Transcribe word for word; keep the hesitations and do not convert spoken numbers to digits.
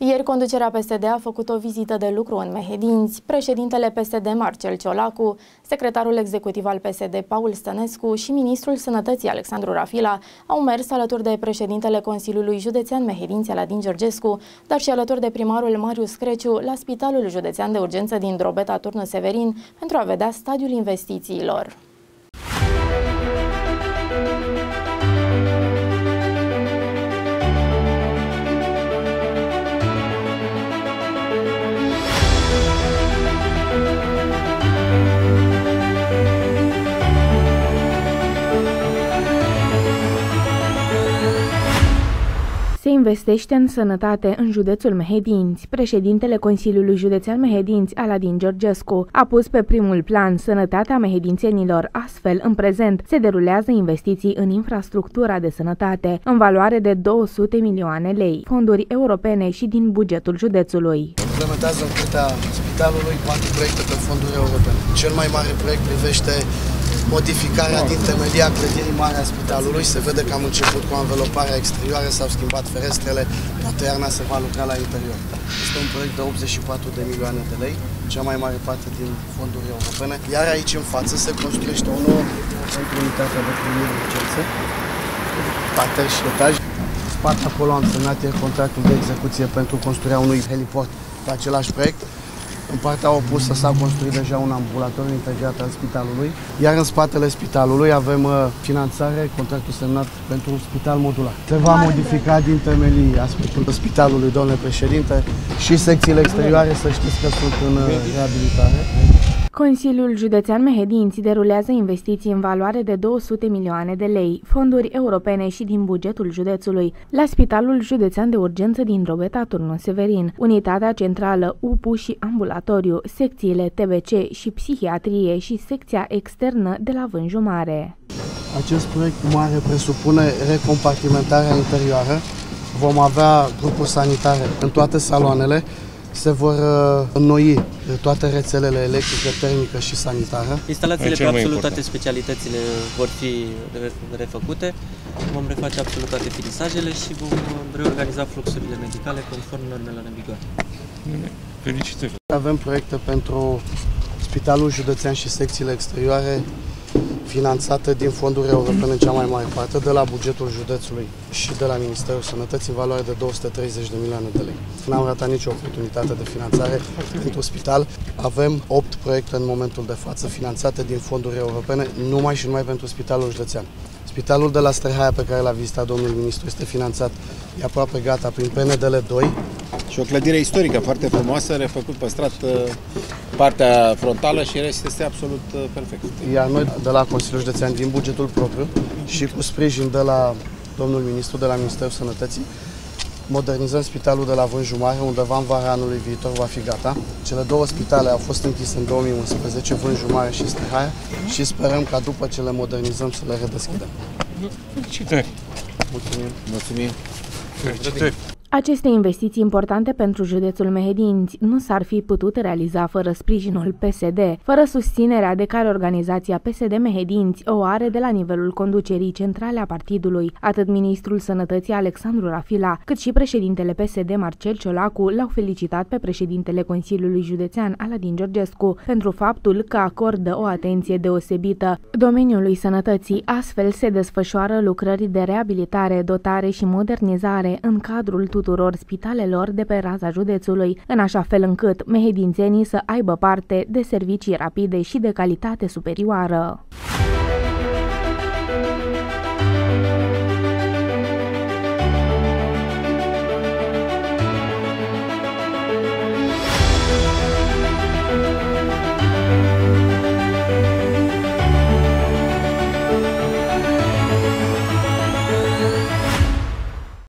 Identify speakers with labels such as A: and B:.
A: Ieri, conducerea P S D a făcut o vizită de lucru în Mehedinți. Președintele P S D Marcel Ciolacu, secretarul executiv al P S D Paul Stănescu și ministrul Sănătății Alexandru Rafila au mers alături de președintele Consiliului Județean Mehedinți Aladin Georgescu, dar și alături de primarul Marius Creciu la Spitalul Județean de Urgență din Drobeta Turnu Severin pentru a vedea stadiul investițiilor.
B: Se investește în sănătate în județul Mehedinți. Președintele Consiliului Județean Mehedinți, Aladin Georgescu, a pus pe primul plan sănătatea mehedințenilor. Astfel, în prezent, se derulează investiții în infrastructura de sănătate, în valoare de două sute milioane lei, fonduri europene și din bugetul județului.
C: Implementează în curtea spitalului patru proiecte pe fonduri europene. Cel mai mare proiect privește modificarea din temelia clădirii mari a spitalului. Se vede că am început cu anveloparea exterioară, s-au schimbat ferestrele, toată iarna se va lucra la interior. Este un proiect de optzeci și patru de milioane de lei, cea mai mare parte din fonduri europene. Iar aici în față se construiește o nouă pentru unitatea de primire urgență, parter și etaj. În spate acolo am semnat ieri contractul de execuție pentru construirea unui heliport pe același proiect. În partea opusă s-a construit deja un ambulatoriu integrat al spitalului, iar în spatele spitalului avem uh, finanțare, contractul semnat pentru un spital modular. Se va modifica din temelii aspectul spitalului, domnule președinte, și secțiile exterioare, să știți că sunt în uh, reabilitare.
B: Consiliul Județean Mehedinți derulează investiții în valoare de două sute milioane de lei, fonduri europene și din bugetul județului, la Spitalul Județean de Urgență din Drobeta Turnu Severin, unitatea centrală U P U și ambulatoriu, secțiile T B C și psihiatrie și secția externă de la Vânju Mare.
C: Acest proiect mare presupune recompartimentarea interioară. Vom avea grupuri sanitare în toate saloanele. Se vor înnoi toate rețelele electrică, termică și sanitară.
D: Instalațiile pe absolut toate specialitățile vor fi refăcute, vom reface absolut toate finisajele și vom reorganiza fluxurile medicale conform normelor în vigoare.
E: Felicitări!
C: Avem proiecte pentru Spitalul Județean și secțiile exterioare finanțate din fonduri europene în cea mai mare parte, de la bugetul județului și de la Ministerul Sănătății, în valoare de două sute treizeci de milioane de lei. N-am ratat nicio oportunitate de finanțare pentru spital. Avem opt proiecte în momentul de față finanțate din fonduri europene, numai și numai pentru Spitalul Județean. Spitalul de la Străhaia, pe care l-a vizitat domnul ministru, este finanțat, e aproape gata, prin P N D L doi.
E: Și o clădire istorică foarte frumoasă, refăcut păstrat partea frontală și restul este absolut perfect.
C: Iar noi de la Consiliul Județean, din bugetul propriu și cu sprijin de la domnul ministru, de la Ministerul Sănătății, modernizăm spitalul de la Vânju Mare, undeva în vara anului viitor va fi gata. Cele două spitale au fost închise în două mii unsprezece, Vânju Mare și Străhaia, și sperăm ca după ce le modernizăm să le redeschidem.
E: Felicitări!
C: Mulțumim!
E: Mulțumim! Felicitări!
B: Aceste investiții importante pentru județul Mehedinți nu s-ar fi putut realiza fără sprijinul P S D, fără susținerea de care organizația P S D Mehedinți o are de la nivelul conducerii centrale a partidului. Atât ministrul Sănătății Alexandru Rafila, cât și președintele P S D Marcel Ciolacu l-au felicitat pe președintele Consiliului Județean Aladin Georgescu pentru faptul că acordă o atenție deosebită domeniului sănătății. Astfel se desfășoară lucrări de reabilitare, dotare și modernizare în cadrul tuturor spitalelor de pe raza județului, în așa fel încât mehedințenii să aibă parte de servicii rapide și de calitate superioară.